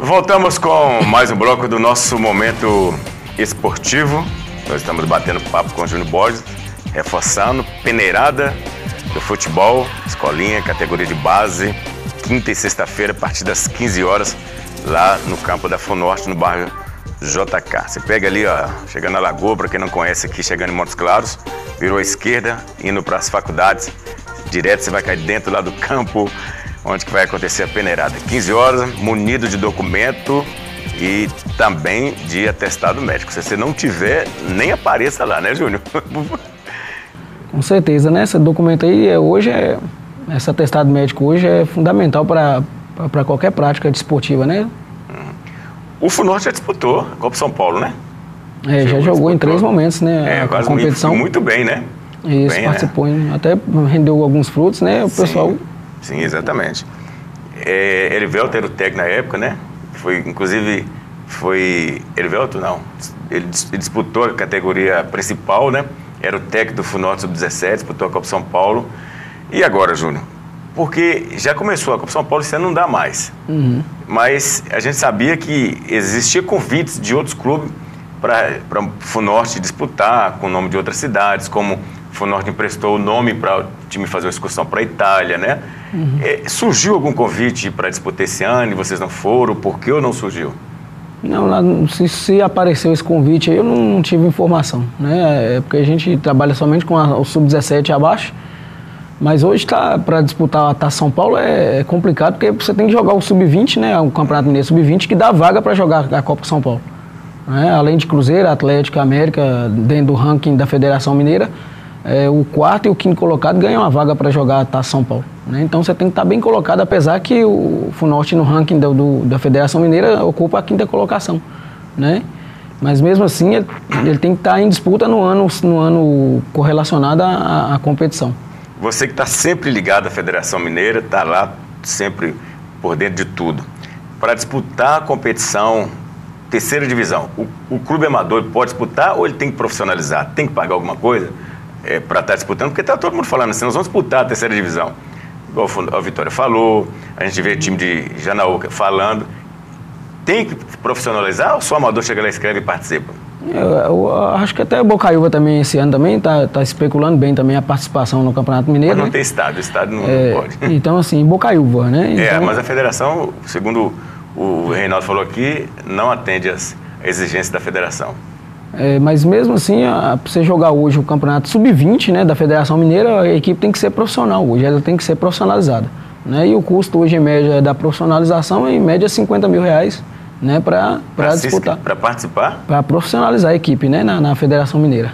Voltamos com mais um bloco do nosso momento esportivo. Nós estamos batendo papo com o Júnior Borges, reforçando peneirada do futebol, escolinha, categoria de base, quinta e sexta-feira, a partir das 15 horas, lá no campo da FUNORTE, no bairro JK. Você pega ali, ó, chegando na Lagoa, para quem não conhece aqui, chegando em Montes Claros, virou à esquerda, indo para as faculdades, direto você vai cair dentro lá do campo, onde que vai acontecer a peneirada. 15 horas, munido de documento e também de atestado médico. Se você não tiver, nem apareça lá, né, Júnior? Com certeza, né? Esse documento aí, esse atestado médico hoje é fundamental para qualquer prática desportiva, né? O FUNORTE já disputou a Copa São Paulo, né? Já jogou em 3 momentos, né? A competição. Muito bem, né? Isso, bem, participou, né? Até rendeu alguns frutos, né? O pessoal... Sim, exatamente. Erivelto era o técnico na época, né? Erivelto, não. Ele disputou a categoria principal, né? Era o técnico do FUNORTE Sub-17, disputou a Copa São Paulo. E agora, Júnior? Porque já começou a Copa São Paulo, esse ano não dá mais. Uhum. Mas a gente sabia que existia convites de outros clubes para o FUNORTE disputar com o nome de outras cidades, como o FUNORTE emprestou o nome para o time fazer uma excursão para a Itália, né? Uhum. Surgiu algum convite para disputar esse ano e vocês não foram? Por que ou não surgiu? Não, se apareceu esse convite aí, eu não tive informação, né? É porque a gente trabalha somente com o Sub-17 abaixo, mas hoje para disputar a Taça São Paulo é complicado, porque você tem que jogar o Sub-20, né? O Campeonato Mineiro Sub-20, que dá vaga para jogar a Copa São Paulo. Né? Além de Cruzeiro, Atlético, América, dentro do ranking da Federação Mineira, o quarto e o quinto colocado ganham uma vaga para jogar a Taça São Paulo. Né? Então você tem que estar bem colocado, apesar que o FUNORTE no ranking da Federação Mineira ocupa a 5ª colocação. Né? Mas mesmo assim ele tem que estar em disputa no ano correlacionado à competição. Você que está sempre ligado à Federação Mineira, está lá sempre por dentro de tudo. Para disputar a competição, 3ª divisão, o clube amador pode disputar ou ele tem que profissionalizar? Tem que pagar alguma coisa para estar disputando? Porque está todo mundo falando assim, nós vamos disputar a 3ª divisão. Igual a Vitória falou, a gente vê time de Janaúca falando. Tem que profissionalizar ou só o amador chega lá, escreve e participa? Eu acho que até o Bocaiúva também, esse ano também, está especulando bem também a participação no Campeonato Mineiro. Mas não, né? tem estádio, o estádio não pode. Então, assim, Bocaiúva, né? Então, mas a federação, segundo o Reinaldo falou aqui, não atende às exigências da federação. Mas mesmo assim, para você jogar hoje o Campeonato Sub-20, né, da Federação Mineira, a equipe tem que ser profissional hoje, ela tem que ser profissionalizada. Né? E o custo hoje, em média, da profissionalização é em média R$50 mil, né, para disputar. Para participar? Para profissionalizar a equipe, né, na Federação Mineira.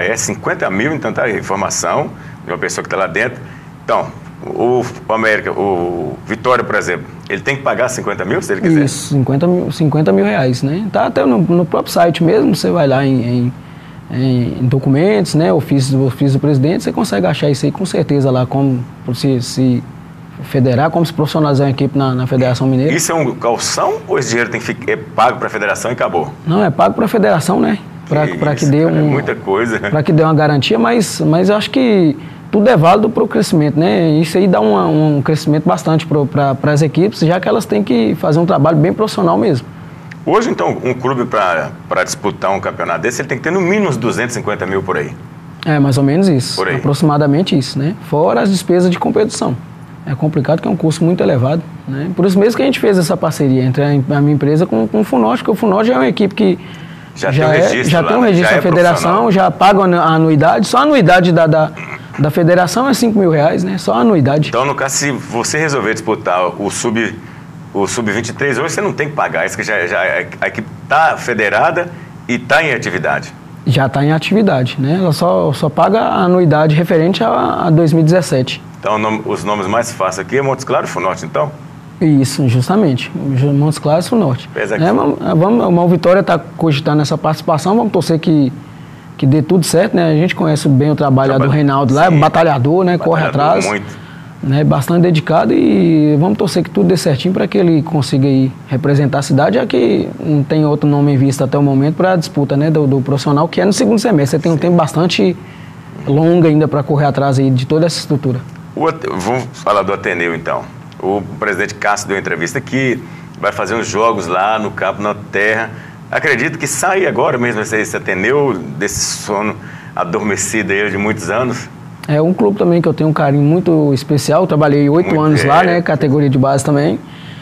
50 mil, então tá aí, informação de uma pessoa que está lá dentro. Então, o América, o Vitória, por exemplo, ele tem que pagar 50 mil, se ele quiser? Isso, 50 mil reais, né? Tá até no próprio site mesmo, você vai lá em documentos, né, ofício do presidente, você consegue achar isso aí com certeza lá, como se federar, como se profissionalizar a equipe na Federação Mineira. Isso é um calção ou esse dinheiro tem que pago para a federação e acabou? Não, é pago para a federação, né? Para que dê muita coisa. Para que dê uma garantia, mas eu acho que tudo é válido para o crescimento, né? Isso aí dá um crescimento bastante para as equipes, já que elas têm que fazer um trabalho bem profissional mesmo. Hoje, então, um clube para disputar um campeonato desse, ele tem que ter no mínimo uns 250 mil por aí. Mais ou menos isso. Por aí. Aproximadamente isso, né? Fora as despesas de competição. É complicado, que é um custo muito elevado, né? Por isso mesmo que a gente fez essa parceria entre a minha empresa com o FUNORTE, porque o FUNORTE é uma equipe que já tem um registro da federação, já paga a anuidade, só a anuidade da federação é R$5 mil, né? Só a anuidade. Então, no caso, se você resolver disputar o Sub-23, hoje você não tem que pagar, isso que a equipe está federada e está em atividade. Já está em atividade, né? Ela só paga a anuidade referente a 2017. Então, os nomes mais fáceis aqui é Montes Claros e FUNORTE, então? Isso, justamente. Montes Claros e FUNORTE. O Vitória está cogitando essa participação, vamos torcer que dê tudo certo, né? A gente conhece bem o trabalho do Reinaldo lá, é batalhador, né? Corre atrás. Muito. Né? Bastante dedicado, e vamos torcer que tudo dê certinho para que ele consiga aí representar a cidade, já que não tem outro nome em vista até o momento para a disputa, né, do profissional, que é no segundo semestre. Você tem um tempo bastante longo ainda para correr atrás aí de toda essa estrutura. Vamos falar do Ateneu, então. O presidente Cássio deu entrevista aqui, vai fazer uns jogos lá no campo, na terra. Acredito que sai agora mesmo esse Ateneu, desse sono adormecido aí de muitos anos. É um clube também que eu tenho um carinho muito especial. Eu trabalhei 8 anos lá, né? Categoria de base também.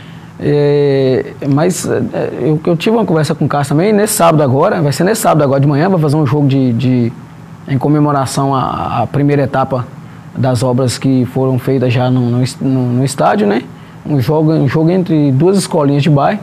Mas eu tive uma conversa com o Cássio também, nesse sábado agora, vai ser nesse sábado agora de manhã, vai fazer um jogo em comemoração à primeira etapa das obras que foram feitas já no estádio, né? Um jogo entre duas escolinhas de bairro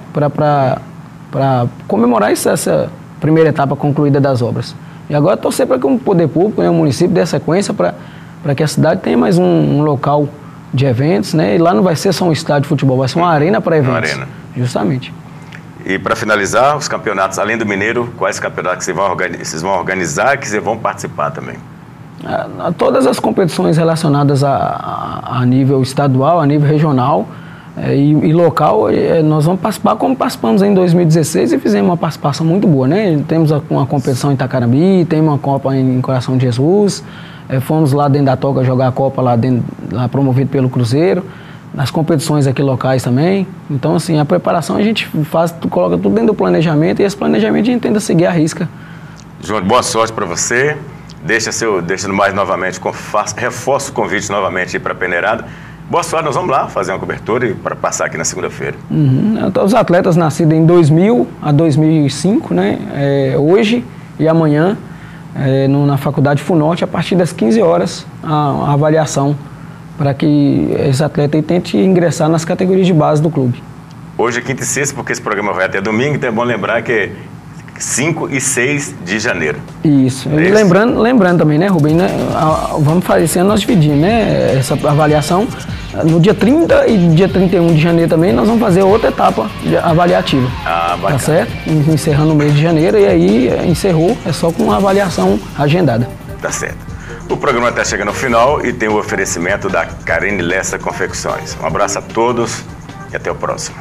para comemorar essa primeira etapa concluída das obras. E agora torcer para que o poder público, né, o município, dê sequência para que a cidade tenha mais um local de eventos, né? E lá não vai ser só um estádio de futebol, vai ser uma arena para eventos. Uma arena. Justamente. E para finalizar, os campeonatos, além do Mineiro, quais campeonatos que vocês vão organizar e que vocês vão participar também? Todas as competições relacionadas a nível estadual, a nível regional e local, nós vamos participar como participamos em 2016 e fizemos uma participação muito boa, né? Temos uma competição em Itacarambi, temos uma Copa em Coração de Jesus, fomos lá dentro da Toca jogar a Copa lá promovido pelo Cruzeiro, nas competições aqui locais também. Então, assim, a preparação a gente coloca tudo dentro do planejamento e esse planejamento a gente tenta seguir à risca. João, boa sorte para você. Deixa mais novamente, reforço o convite novamente para a peneirada. Boa sorte, nós vamos lá fazer uma cobertura para passar aqui na segunda-feira. Os atletas nascidos em 2000 a 2005, né? Hoje e amanhã, na Faculdade FUNORTE, a partir das 15 horas, a avaliação para que esse atleta tente ingressar nas categorias de base do clube. Hoje é quinta e sexta, porque esse programa vai até domingo, então é bom lembrar que é 5 e 6 de janeiro. Isso. E lembrando também, né, Rubem, né, vamos fazer, esse ano nós dividimos, né, essa avaliação. No dia 30 e dia 31 de janeiro também nós vamos fazer outra etapa avaliativa. Bacana. Tá certo? Encerrando o mês de janeiro e aí encerrou, é só com uma avaliação agendada. Tá certo. O programa está chegando ao final e tem o oferecimento da Carine Lessa Confecções. Um abraço a todos e até o próximo.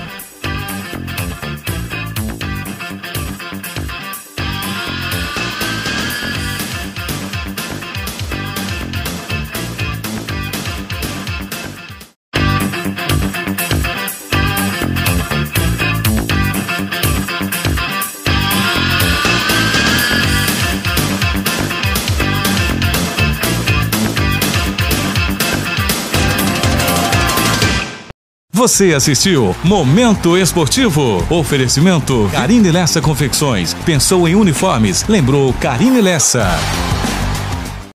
Você assistiu Momento Esportivo. Oferecimento Carine Lessa Confecções. Pensou em uniformes? Lembrou Carine Lessa.